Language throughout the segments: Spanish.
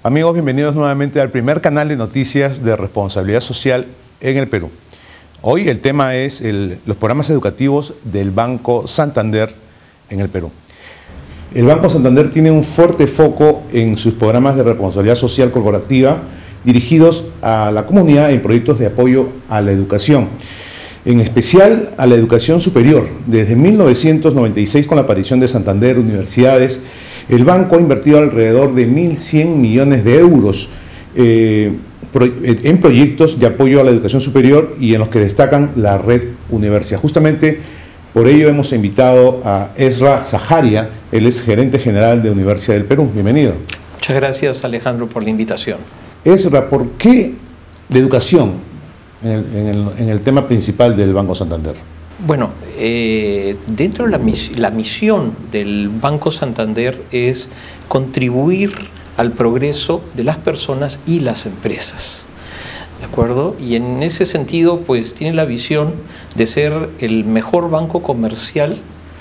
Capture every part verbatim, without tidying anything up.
Amigos, bienvenidos nuevamente al primer canal de noticias de responsabilidad social en el Perú. Hoy el tema es el, los programas educativos del Banco Santander en el Perú. El Banco Santander tiene un fuerte foco en sus programas de responsabilidad social corporativa dirigidos a la comunidad en proyectos de apoyo a la educación, en especial a la educación superior. Desde mil novecientos noventa y seis, con la aparición de Santander Universidades, el banco ha invertido alrededor de mil cien millones de euros eh, pro, eh, en proyectos de apoyo a la educación superior y en los que destacan la red Universia. Justamente por ello hemos invitado a Ezra Zaharia, él es gerente general de Universia del Perú. Bienvenido. Muchas gracias, Alejandro, por la invitación. Ezra, ¿por qué la educación en el, en el, en el tema principal del Banco Santander? Bueno, eh, dentro de la, mis la misión del Banco Santander es contribuir al progreso de las personas y las empresas, ¿de acuerdo? Y en ese sentido, pues tiene la visión de ser el mejor banco comercial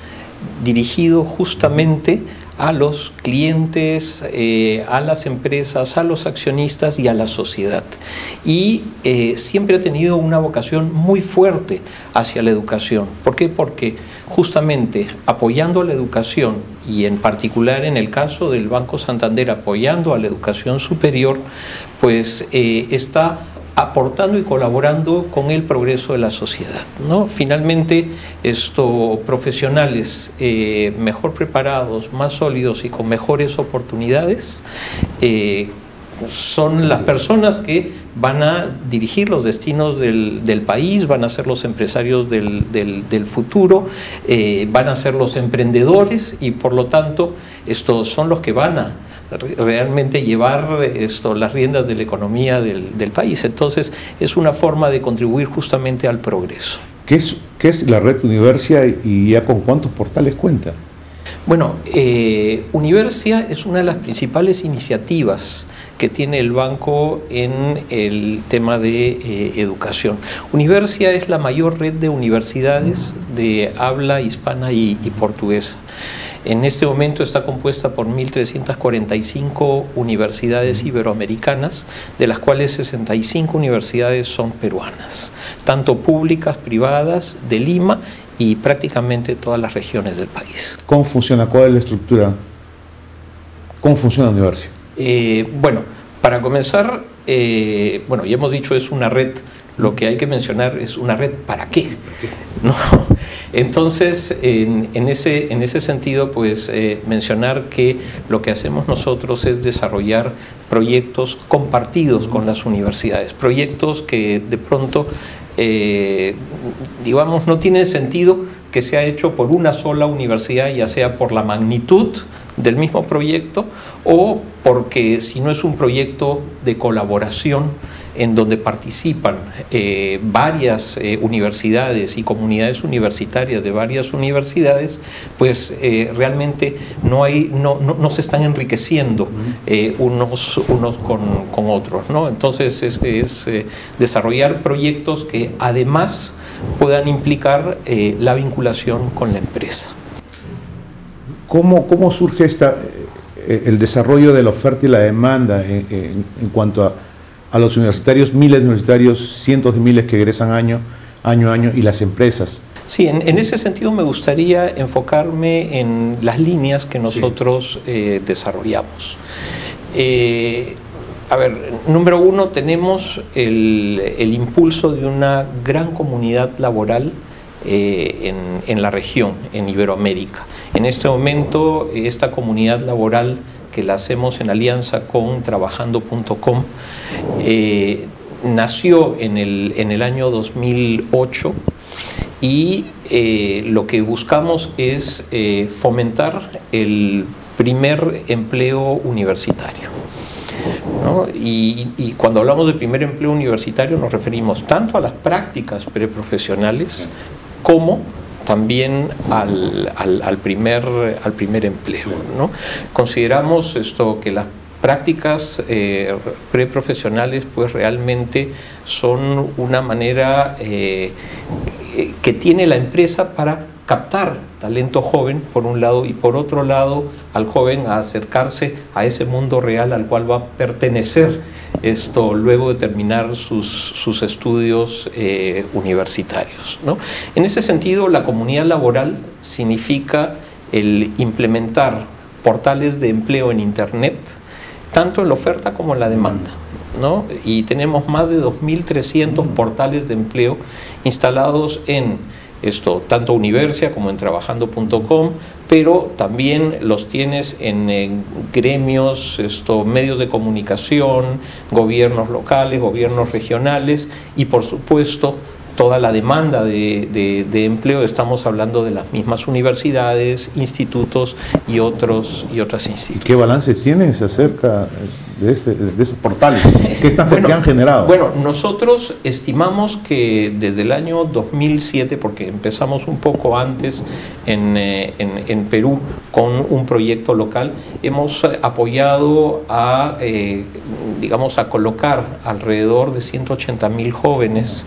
dirigido justamente a los clientes, eh, a las empresas, a los accionistas y a la sociedad. Y eh, siempre ha tenido una vocación muy fuerte hacia la educación. ¿Por qué? Porque justamente apoyando a la educación, y en particular en el caso del Banco Santander apoyando a la educación superior, pues eh, está aportando y colaborando con el progreso de la sociedad, ¿no? Finalmente, estos profesionales eh, mejor preparados, más sólidos y con mejores oportunidades eh, son las personas que van a dirigir los destinos del, del país, van a ser los empresarios del, del, del futuro, eh, van a ser los emprendedores y por lo tanto estos son los que van a realmente llevar esto, las riendas de la economía del, del país. Entonces es una forma de contribuir justamente al progreso. ¿Qué es, qué es la red Universia y ya con cuántos portales cuenta? Bueno, eh, Universia es una de las principales iniciativas que tiene el banco en el tema de eh, educación. Universia es la mayor red de universidades de habla hispana y, y portuguesa. En este momento está compuesta por mil trescientas cuarenta y cinco universidades iberoamericanas, de las cuales sesenta y cinco universidades son peruanas, tanto públicas, privadas, de Lima y prácticamente todas las regiones del país. ¿Cómo funciona? ¿Cuál es la estructura? ¿Cómo funciona Universia? Eh, bueno, para comenzar, eh, bueno, ya hemos dicho es una red. Lo que hay que mencionar es una red ¿para qué? ¿No? Entonces, en, en, ese, en ese sentido, pues eh, mencionar que lo que hacemos nosotros es desarrollar proyectos compartidos con las universidades, proyectos que de pronto, eh, digamos, no tienen sentido que sea hecho por una sola universidad, ya sea por la magnitud del mismo proyecto o porque si no es un proyecto de colaboración en donde participan eh, varias eh, universidades y comunidades universitarias de varias universidades, pues eh, realmente no, hay, no, no, no se están enriqueciendo eh, unos, unos con, con otros, ¿no? Entonces es, es eh, desarrollar proyectos que además puedan implicar eh, la vinculación con la empresa. ¿Cómo, cómo surge esta, eh, el desarrollo de la oferta y la demanda en, en, en cuanto a a los universitarios, miles de universitarios, cientos de miles que egresan año, año a año, y las empresas? Sí, en, en ese sentido me gustaría enfocarme en las líneas que nosotros sí. eh, desarrollamos. Eh, a ver, número uno, tenemos el, el impulso de una gran comunidad laboral eh, en, en la región, en Iberoamérica. En este momento, esta comunidad laboral que la hacemos en alianza con trabajando punto com, eh, nació en el, en el año dos mil ocho y eh, lo que buscamos es eh, fomentar el primer empleo universitario, ¿no? Y, y cuando hablamos de primer empleo universitario nos referimos tanto a las prácticas preprofesionales como también al, al, al, primer, al primer empleo, ¿no? Consideramos esto que las prácticas eh, preprofesionales pues realmente son una manera eh, que tiene la empresa para captar talento joven, por un lado, y por otro lado, al joven a acercarse a ese mundo real al cual va a pertenecer esto luego de terminar sus, sus estudios eh, universitarios, ¿no? En ese sentido, la comunidad laboral significa el implementar portales de empleo en Internet, tanto en la oferta como en la demanda, ¿no? Y tenemos más de dos mil trescientos portales de empleo instalados en esto, tanto Universia como en trabajando punto com, pero también los tienes en, en gremios, esto, medios de comunicación, gobiernos locales, gobiernos regionales y por supuesto toda la demanda de, de, de empleo. Estamos hablando de las mismas universidades, institutos y, otros, y otras instituciones. ¿Y qué balance tienes acerca de, este, de esos portales? ¿Qué, están, bueno, ¿Qué han generado? Bueno, nosotros estimamos que desde el año dos mil siete, porque empezamos un poco antes en, en, en Perú con un proyecto local, hemos apoyado a, eh, digamos, a colocar alrededor de ciento ochenta mil jóvenes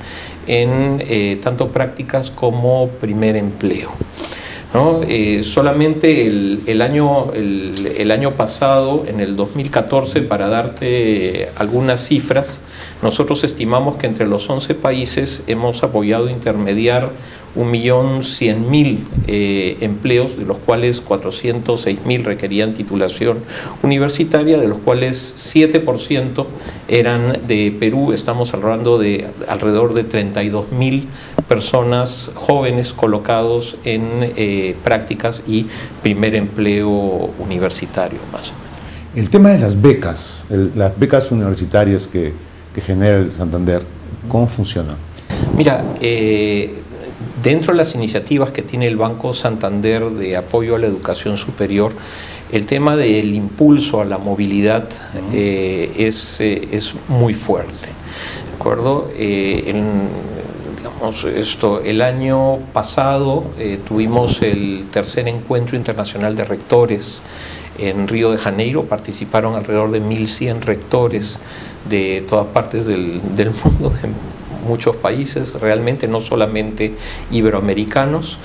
en eh, tanto prácticas como primer empleo, ¿no? Eh, solamente el, el, año, el, el año pasado, en el dos mil catorce, para darte algunas cifras, nosotros estimamos que entre los once países hemos apoyado intermediar un millón cien mil eh, empleos, de los cuales cuatrocientos seis mil requerían titulación universitaria, de los cuales siete por ciento eran de Perú. Estamos hablando de alrededor de treinta y dos mil personas jóvenes colocados en eh, prácticas y primer empleo universitario, más o menos. El tema de las becas, el, las becas universitarias que, que genera el Santander, ¿cómo funcionan? Mira, eh, dentro de las iniciativas que tiene el Banco Santander de apoyo a la educación superior, el tema del impulso a la movilidad eh, es, eh, es muy fuerte, ¿de acuerdo? Eh, en, digamos, esto, el año pasado eh, tuvimos el tercer encuentro internacional de rectores en Río de Janeiro. Participaron alrededor de mil cien rectores de todas partes del, del mundo, de muchos países, realmente no solamente iberoamericanos,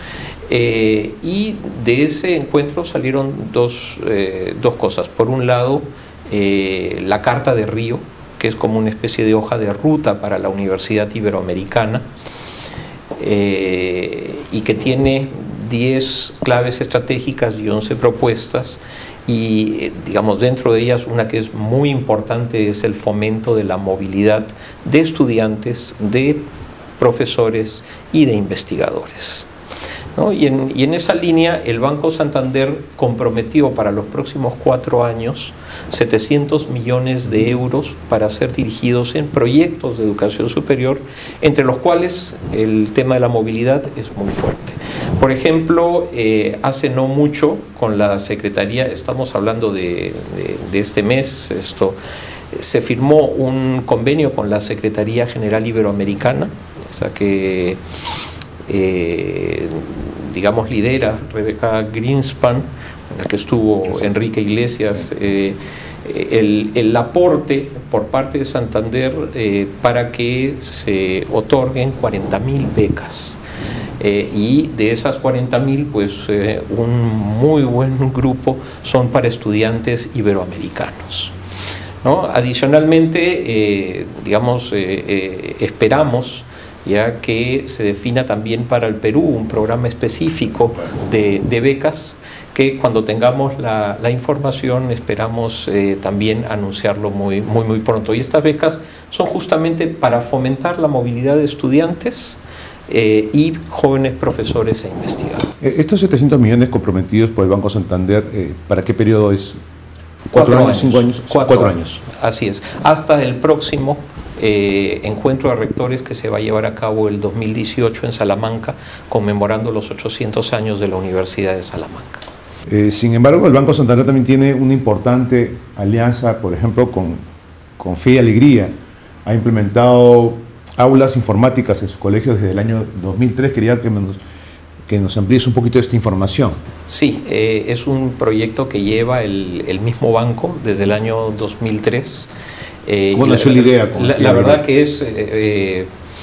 eh, y de ese encuentro salieron dos, eh, dos cosas. Por un lado, eh, la Carta de Río, que es como una especie de hoja de ruta para la Universidad Iberoamericana, eh, y que tiene diez claves estratégicas y once propuestas, y digamos dentro de ellas una que es muy importante es el fomento de la movilidad de estudiantes, de profesores y de investigadores, ¿no? Y en, y en esa línea el Banco Santander comprometió para los próximos cuatro años setecientos millones de euros para ser dirigidos en proyectos de educación superior, entre los cuales el tema de la movilidad es muy fuerte. Por ejemplo, eh, hace no mucho con la Secretaría, estamos hablando de, de, de este mes, esto, se firmó un convenio con la Secretaría General Iberoamericana, o sea que eh, digamos lidera Rebeca Greenspan, en la que estuvo Enrique Iglesias, eh, el, el aporte por parte de Santander eh, para que se otorguen cuarenta mil becas. Eh, y de esas cuarenta mil, pues eh, un muy buen grupo son para estudiantes iberoamericanos, ¿no? Adicionalmente, eh, digamos, eh, eh, esperamos ya que se defina también para el Perú un programa específico de, de becas, que cuando tengamos la, la información esperamos eh, también anunciarlo muy, muy, muy pronto. Y estas becas son justamente para fomentar la movilidad de estudiantes Eh, y jóvenes profesores e investigadores. Estos setecientos millones comprometidos por el Banco Santander, eh, ¿para qué periodo es? ¿Cuatro, ¿Cuatro años? años? ¿Cinco años? Cuatro, Cuatro años. años. Así es. Hasta el próximo eh, encuentro de rectores que se va a llevar a cabo el dos mil dieciocho en Salamanca, conmemorando los ochocientos años de la Universidad de Salamanca. Eh, sin embargo, el Banco Santander también tiene una importante alianza, por ejemplo, con, con Fe y Alegría. Ha implementado aulas informáticas en sus colegios desde el año dos mil tres. Quería que nos, que nos amplíes un poquito de esta información. Sí, eh, es un proyecto que lleva el, el mismo banco desde el año dos mil tres. Eh, ¿Cómo nació la idea? La, la verdad que es, eh,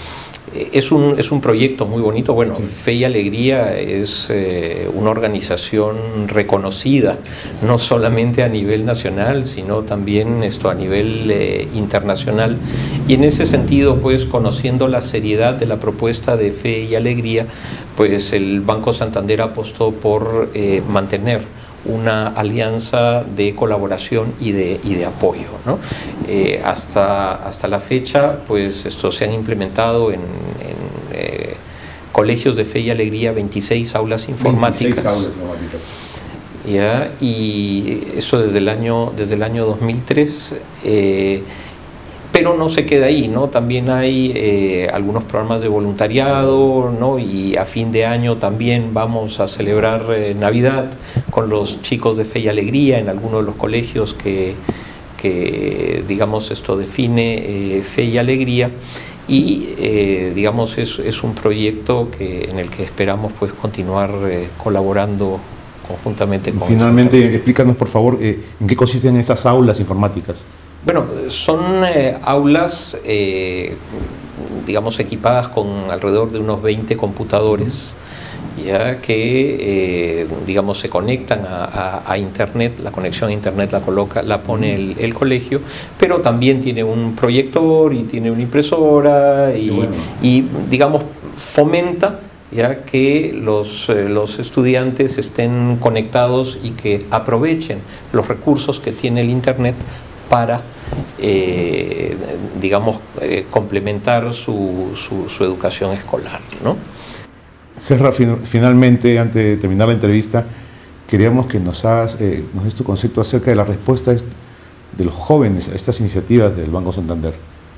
Es un, es un proyecto muy bonito. Bueno, sí. Fe y Alegría es eh, una organización reconocida, no solamente a nivel nacional, sino también esto a nivel eh, internacional. Y en ese sentido, pues, conociendo la seriedad de la propuesta de Fe y Alegría, pues el Banco Santander apostó por eh, mantener una alianza de colaboración y de, y de apoyo, ¿no? Eh, hasta, hasta la fecha, pues estos se han implementado en, en eh, colegios de Fe y Alegría veintiséis aulas informáticas. veintiséis aulas informáticas. ¿Ya? Y eso desde el año, desde el año dos mil tres. Eh, Pero no se queda ahí, ¿no? También hay eh, algunos programas de voluntariado, ¿no? Y a fin de año también vamos a celebrar eh, Navidad con los chicos de Fe y Alegría en algunos de los colegios que, que digamos, esto define eh, Fe y Alegría. Y, eh, digamos, es, es un proyecto que, en el que esperamos, pues, continuar eh, colaborando conjuntamente con... Finalmente, explícanos, por favor, eh, ¿en qué consisten esas aulas informáticas? Bueno, son eh, aulas, eh, digamos, equipadas con alrededor de unos veinte computadores, ya que, eh, digamos, se conectan a, a, a Internet. La conexión a Internet la coloca, la pone el, el colegio, pero también tiene un proyector y tiene una impresora y, bueno. y digamos, fomenta ya que los, eh, los estudiantes estén conectados y que aprovechen los recursos que tiene el Internet para, eh, digamos, eh, complementar su, su, su educación escolar, ¿no? Gerra, fin, finalmente, antes de terminar la entrevista, queríamos que nos hagas eh, nos des tu concepto acerca de la respuesta de los jóvenes a estas iniciativas del Banco Santander.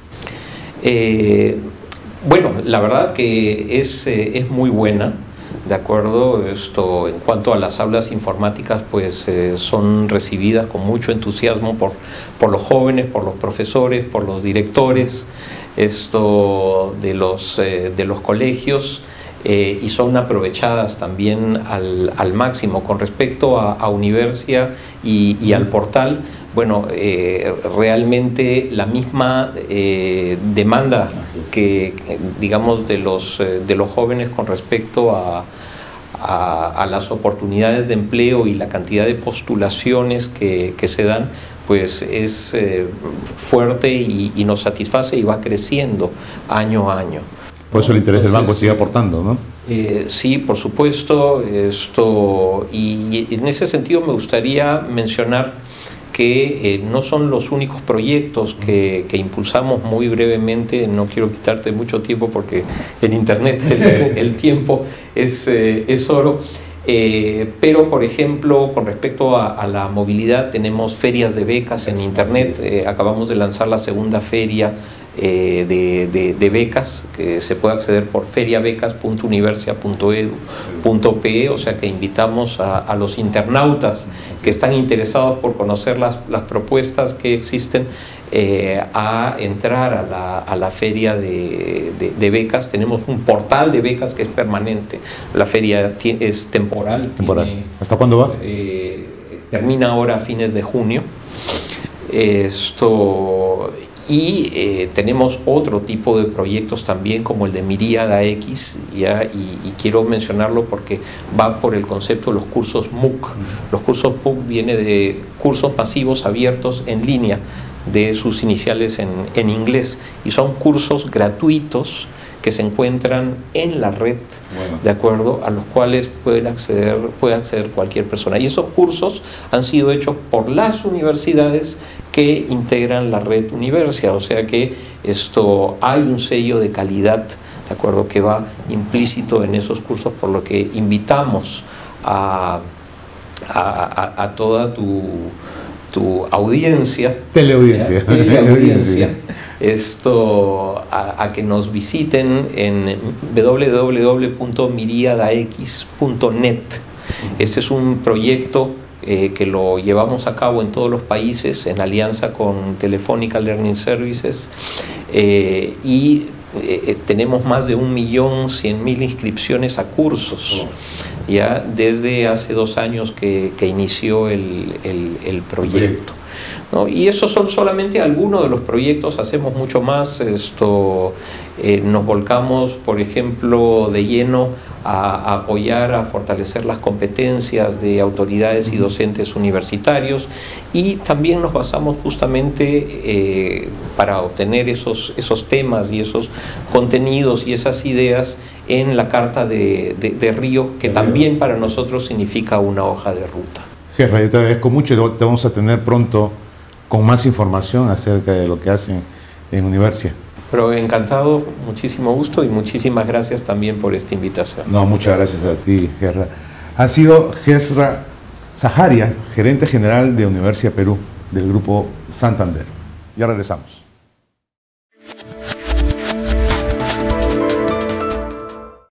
Eh, bueno, la verdad que es, eh, es muy buena. De acuerdo, esto en cuanto a las aulas informáticas, pues eh, son recibidas con mucho entusiasmo por, por los jóvenes, por los profesores, por los directores esto de los, eh, de los colegios, eh, y son aprovechadas también al, al máximo. Con respecto a, a Universia y, y al portal, bueno, eh, realmente la misma eh, demanda que, digamos, de los, eh, de los jóvenes con respecto a, a, a las oportunidades de empleo y la cantidad de postulaciones que, que se dan, pues es eh, fuerte y, y nos satisface y va creciendo año a año. Por eso el interés del banco sigue aportando, ¿no? Eh, sí, por supuesto. Esto, y en ese sentido me gustaría mencionar que eh, no son los únicos proyectos que, que impulsamos. Muy brevemente, no quiero quitarte mucho tiempo porque en Internet el, el tiempo es, eh, es oro. Eh, pero, por ejemplo, con respecto a, a la movilidad, tenemos ferias de becas en Internet. Eh, acabamos de lanzar la segunda feria eh, de, de, de becas, que se puede acceder por feriabecas punto universia punto edu punto pe, o sea que invitamos a, a los internautas que están interesados por conocer las, las propuestas que existen eh, a entrar a la, a la feria de, de, de becas. Tenemos un portal de becas que es permanente. La feria es temporal. temporal. Tiene, ¿Hasta cuándo va? Eh, termina ahora a fines de junio. Esto, y eh, tenemos otro tipo de proyectos también, como el de Miríada X, ¿ya? Y, y quiero mencionarlo porque va por el concepto de los cursos M O O C. Los cursos M O O C viene de cursos masivos abiertos en línea, de sus iniciales en, en inglés, y son cursos gratuitos que se encuentran en la red, bueno. de acuerdo, a los cuales pueden acceder, puede acceder cualquier persona. Y esos cursos han sido hechos por las universidades que integran la red Universia, o sea que esto, hay un sello de calidad, de acuerdo, que va implícito en esos cursos, por lo que invitamos a, a, a, a toda tu, tu audiencia, teleaudiencia, teleaudiencia esto, a, a que nos visiten en w w w punto miriadax punto net. Este es un proyecto eh, que lo llevamos a cabo en todos los países en alianza con Telefónica Learning Services, eh, y eh, tenemos más de un millón cien mil inscripciones a cursos ya desde hace dos años que, que inició el, el, el proyecto. ¿no? Y esos son solamente algunos de los proyectos, hacemos mucho más. Esto, eh, nos volcamos, por ejemplo, de lleno a, a apoyar, a fortalecer las competencias de autoridades y docentes universitarios, y también nos basamos justamente eh, para obtener esos, esos temas y esos contenidos y esas ideas en la Carta de, de, de Río, que también para nosotros significa una hoja de ruta. Gerra, yo te agradezco mucho y te vamos a tener pronto con más información acerca de lo que hacen en Universia. Pero encantado, muchísimo gusto y muchísimas gracias también por esta invitación. No, muchas gracias a ti, Gerra. Ha sido Gerra Zaharia, gerente general de Universia Perú, del Grupo Santander. Ya regresamos.